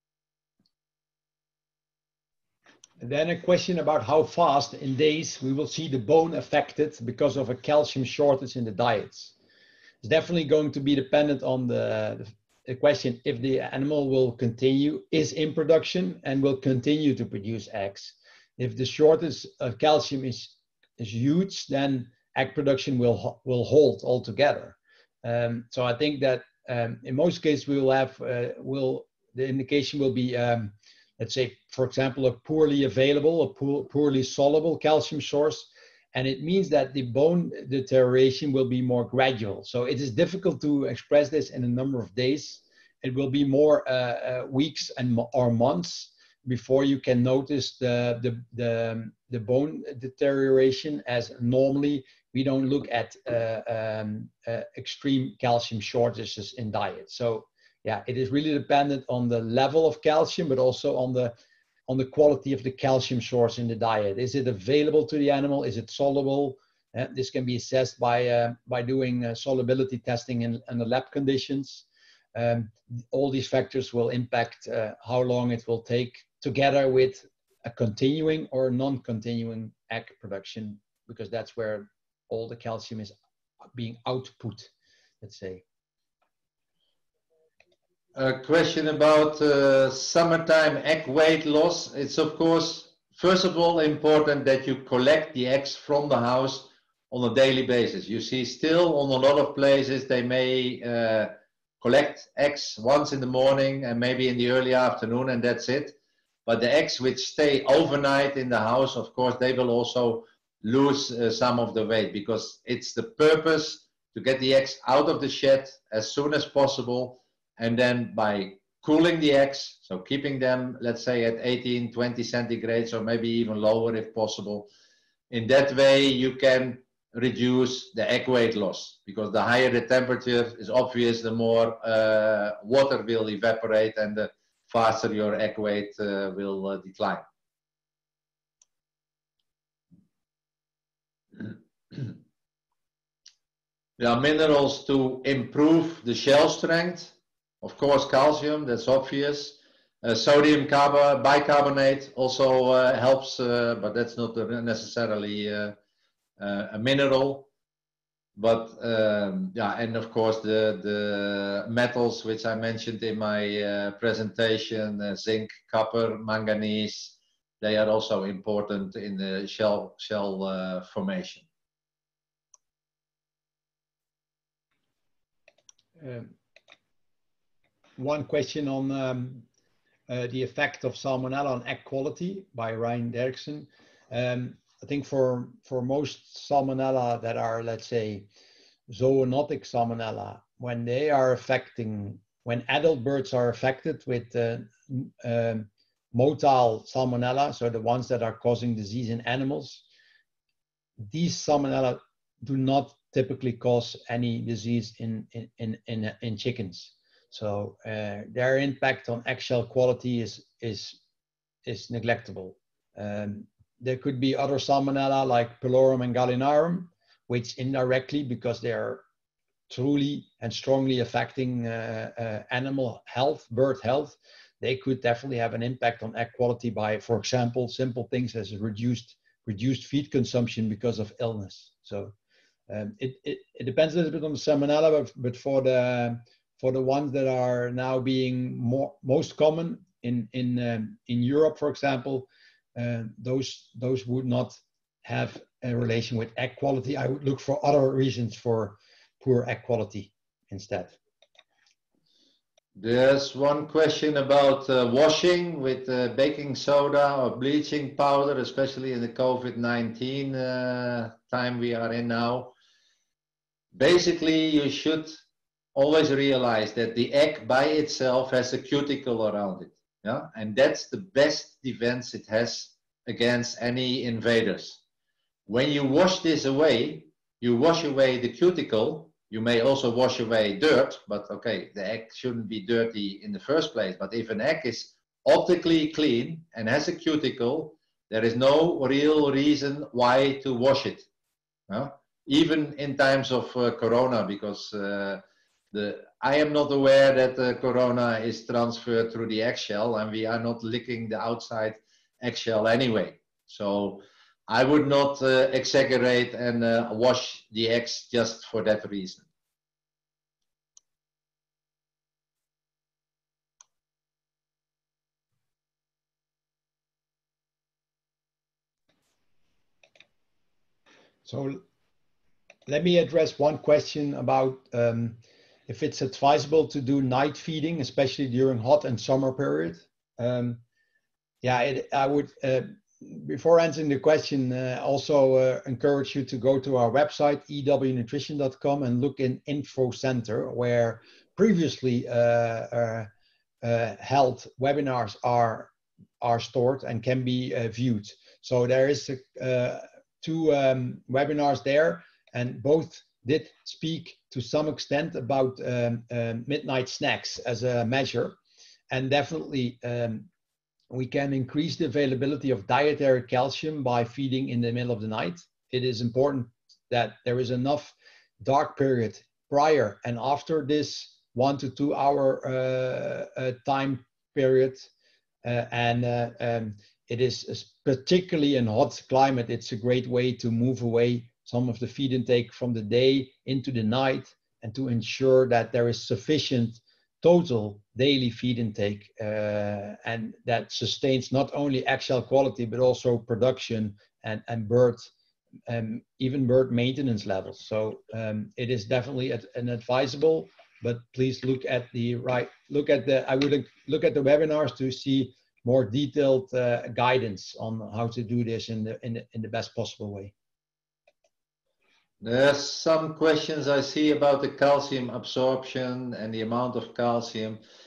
And then a question about how fast in days we will see the bone affected because of a calcium shortage in the diets. It's definitely going to be dependent on the, the question if the animal will continue, is in production and will continue to produce eggs. If the shortage of calcium is, is huge, then egg production will, will halt altogether. Um, so I think that um, in most cases we will have, uh, will the indication will be, um, let's say, for example, a poorly available, a poor, poorly soluble calcium source, and it means that the bone deterioration will be more gradual. So it is difficult to express this in a number of days. It will be more uh, uh, weeks and or months before you can notice the, the, the, the bone deterioration, as normally we don't look at uh, um, uh, extreme calcium shortages in diet. So yeah, it is really dependent on the level of calcium, but also on the, on the quality of the calcium source in the diet. Is it available to the animal? Is it soluble? Uh, this can be assessed by, uh, by doing uh, solubility testing in, in the lab conditions. Um, all these factors will impact uh, how long it will take, together with a continuing or non-continuing egg production, because that's where all the calcium is being output, let's say. A question about uh, summertime egg weight loss. It's of course, first of all, important that you collect the eggs from the house on a daily basis. You see still on a lot of places, they may uh, collect eggs once in the morning and maybe in the early afternoon, and that's it. But the eggs which stay overnight in the house, of course, they will also lose uh, some of the weight, because it's the purpose to get the eggs out of the shed as soon as possible, and then by cooling the eggs, so keeping them, let's say, at eighteen, twenty centigrades, or maybe even lower if possible. In that way, you can reduce the egg weight loss, because the higher the temperature is obvious, the more uh, water will evaporate and the faster your egg weight uh, will uh, decline. There are minerals to improve the shell strength. Of course, calcium, that's obvious. Uh, sodium carb bicarbonate also uh, helps, uh, but that's not necessarily uh, uh, a mineral. But um, yeah, and of course the, the metals which I mentioned in my uh, presentation, uh, zinc, copper, manganese, they are also important in the shell, shell uh, formation. Um, one question on um, uh, the effect of salmonella on egg quality by Ryan Derksen. Um, I think for, for most salmonella that are, let's say, zoonotic salmonella, when they are affecting, when adult birds are affected with uh, um, motile salmonella, so the ones that are causing disease in animals, these salmonella do not typically cause any disease in, in, in, in, in chickens. So uh, their impact on eggshell quality is, is, is neglectable. Um, there could be other salmonella like Pylorum and Gallinarum, which indirectly, because they are truly and strongly affecting uh, uh, animal health, bird health, they could definitely have an impact on egg quality by, for example, simple things as reduced, reduced feed consumption because of illness. So um, it, it, it depends a little bit on the salmonella, but, but for the for the ones that are now being more most common in in um, in Europe, for example, uh, those those would not have a relation with egg quality. I would look for other reasons for poor egg quality instead. There's one question about uh, washing with uh, baking soda or bleaching powder, especially in the COVID nineteen uh, time we are in now. Basically, you should always realize that the egg by itself has a cuticle around it. Yeah? And that's the best defense it has against any invaders. When you wash this away, you wash away the cuticle. You may also wash away dirt, but okay, the egg shouldn't be dirty in the first place. But if an egg is optically clean and has a cuticle, there is no real reason why to wash it. Huh? Even in times of uh, corona, because uh, the, I am not aware that uh, corona is transferred through the eggshell, and we are not licking the outside eggshell anyway. So I would not uh, exaggerate and uh, wash the eggs just for that reason. So let me address one question about um, if it's advisable to do night feeding, especially during hot and summer period. Um, yeah, it, I would, uh, before answering the question, uh, also uh, encourage you to go to our website, e w nutrition dot com, and look in Info Center, where previously uh, uh, uh, held webinars are, are stored and can be uh, viewed. So there is a, uh, two um, webinars there, and both did speak to some extent about um, uh, midnight snacks as a measure. And definitely um, we can increase the availability of dietary calcium by feeding in the middle of the night. It is important that there is enough dark period prior and after this one to two hour uh, uh, time period. Uh, and uh, um, it is particularly in hot climate, it's a great way to move away some of the feed intake from the day into the night, and to ensure that there is sufficient total daily feed intake, uh, and that sustains not only eggshell quality, but also production and, and bird, um, even bird maintenance levels. So um, it is definitely an advisable, but please look at the right, look at the, I would look at the webinars to see more detailed uh, guidance on how to do this in the, in the, in the best possible way. There's some questions I see about the calcium absorption and the amount of calcium.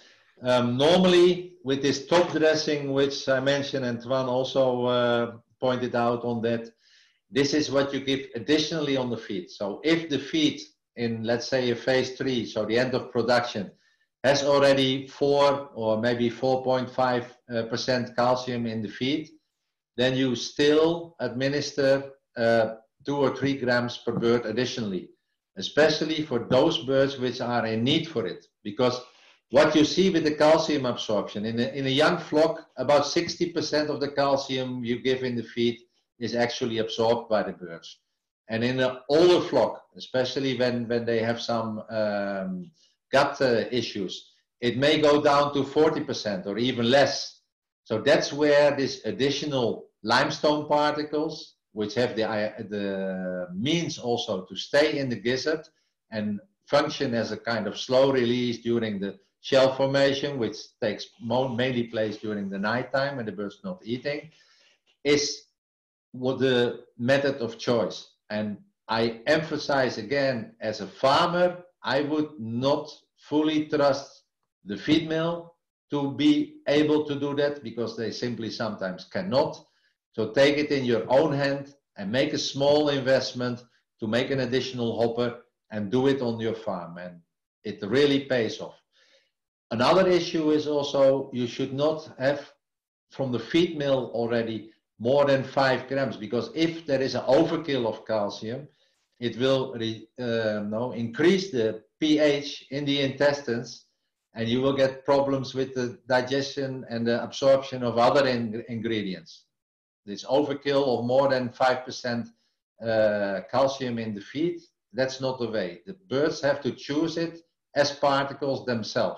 Um, normally, with this top dressing, which I mentioned, and Twan also uh, pointed out on that, this is what you give additionally on the feed. So if the feed in, let's say, a phase three, so the end of production, has already four or maybe four point five percent uh, calcium in the feed, then you still administer uh, two or three grams per bird additionally, especially for those birds which are in need for it. Because what you see with the calcium absorption, in a, in a young flock, about sixty percent of the calcium you give in the feed is actually absorbed by the birds. And in an older flock, especially when, when they have some um, gut uh, issues, it may go down to forty percent or even less. So that's where this additional limestone particles, which have the, uh, the means also to stay in the gizzard and function as a kind of slow release during the shell formation, which takes mainly place during the nighttime when the bird's not eating, is what the method of choice. And I emphasize again, as a farmer, I would not fully trust the feed mill to be able to do that, because they simply sometimes cannot. So take it in your own hand and make a small investment to make an additional hopper and do it on your farm, and it really pays off. Another issue is also you should not have from the feed mill already more than five grams, because if there is an overkill of calcium, it will re, uh, no, increase the pH in the intestines, and you will get problems with the digestion and the absorption of other in ingredients. This overkill of more than five percent uh, calcium in the feed, that's not the way. The birds have to choose it as particles themselves.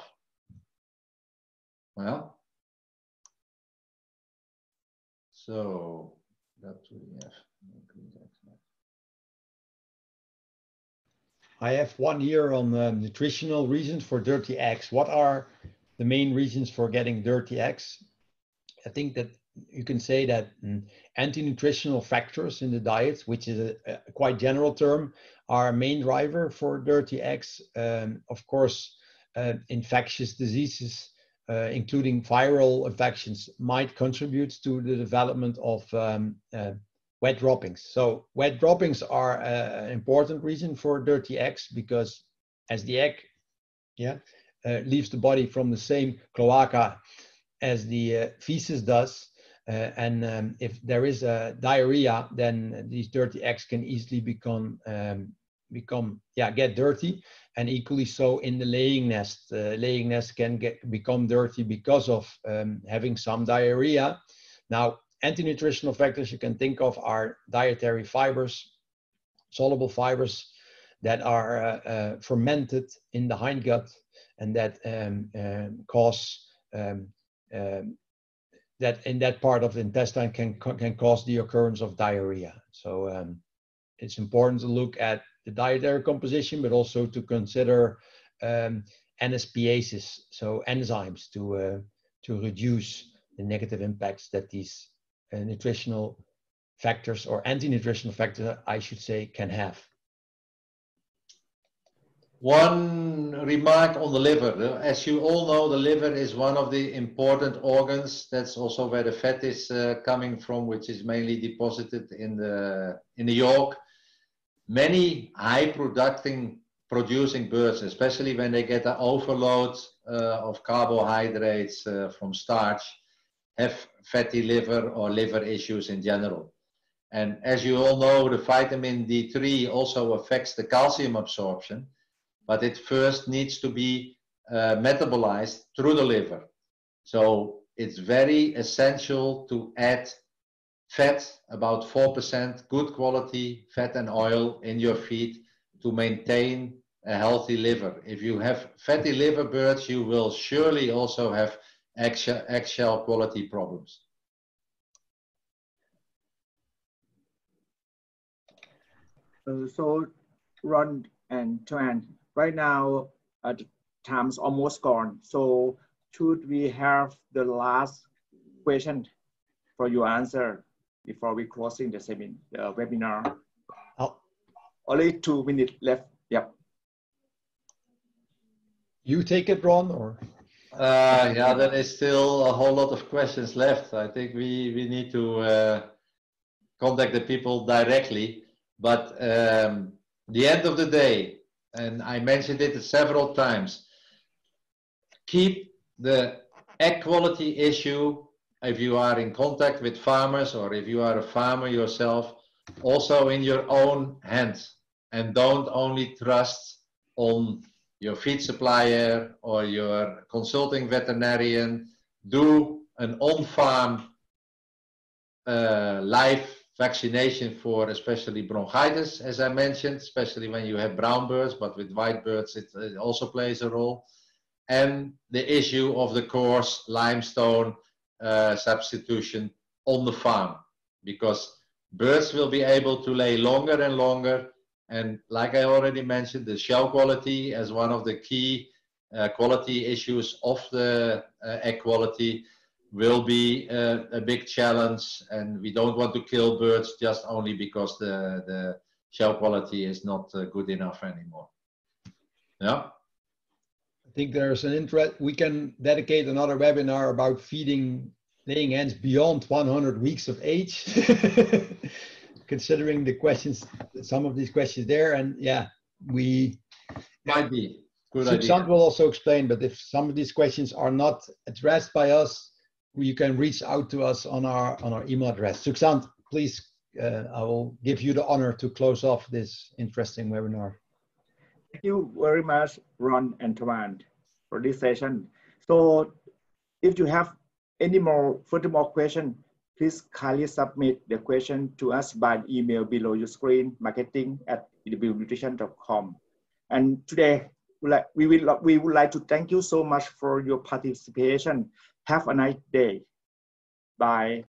Well, so that we have. I have one here on uh, nutritional reasons for dirty eggs. What are the main reasons for getting dirty eggs? I think that you can say that mm, anti-nutritional factors in the diet, which is a, a quite general term, are a main driver for dirty eggs. Um, of course, uh, infectious diseases, uh, including viral infections, might contribute to the development of um, uh, wet droppings. So wet droppings are uh, an important reason for dirty eggs, because as the egg yeah, uh, leaves the body from the same cloaca as the uh, feces does, uh, and um, if there is a diarrhea, then these dirty eggs can easily become, um, become yeah, get dirty. And equally so in the laying nest. Uh, laying nest can get become dirty because of um, having some diarrhea. Now, anti-nutritional factors you can think of are dietary fibers, soluble fibers that are uh, uh, fermented in the hindgut, and that um, um, cause um, um, that in that part of the intestine can can cause the occurrence of diarrhea. So um, it's important to look at the dietary composition, but also to consider um, N S P ases, so enzymes, to uh, to reduce the negative impacts that these uh, nutritional factors, or anti-nutritional factors, I should say, can have. One remark on the liver. As you all know, the liver is one of the important organs. That's also where the fat is uh, coming from, which is mainly deposited in the in the yolk. Many high producing producing birds, especially when they get an overload uh, of carbohydrates uh, from starch, have fatty liver or liver issues in general. And as you all know, the vitamin D three also affects the calcium absorption, but it first needs to be uh, metabolized through the liver. So it's very essential to add fat, about four percent, good quality fat and oil in your feed to maintain a healthy liver. If you have fatty liver birds, you will surely also have eggshell, eggshell quality problems. Uh, so Ron and Twan, right now uh, the time's almost gone. So should we have the last question for your answer before we closing the seminar, the webinar? Oh. Only two minutes left. Yep. You take it, Ron, or? Uh, yeah, there is still a whole lot of questions left. I think we, we need to uh, contact the people directly. But um, the end of the day, and I mentioned it several times, keep the egg quality issue, if you are in contact with farmers or if you are a farmer yourself, also in your own hands. And don't only trust on your feed supplier or your consulting veterinarian. Do an on-farm uh, live vaccination for especially bronchitis, as I mentioned, especially when you have brown birds, but with white birds it, it also plays a role. And the issue of the coarse limestone uh, substitution on the farm, because birds will be able to lay longer and longer. And like I already mentioned, the shell quality as one of the key uh, quality issues of the uh, egg quality will be uh, a big challenge. And we don't want to kill birds just only because the, the shell quality is not uh, good enough anymore. Yeah. I think there's an interest. We can dedicate another webinar about feeding laying hens beyond one hundred weeks of age. Considering the questions, some of these questions there, and yeah, we might be good Suksant idea. will also explain, but if some of these questions are not addressed by us, you can reach out to us on our on our email address. Suksant, please, uh, I will give you the honor to close off this interesting webinar. Thank you very much, Ron and Taman, for this session. So if you have any more further more questions, please kindly submit the question to us by email below your screen, marketing at e w nutrition dot com. And today, we, will, we would like to thank you so much for your participation. Have a nice day. Bye.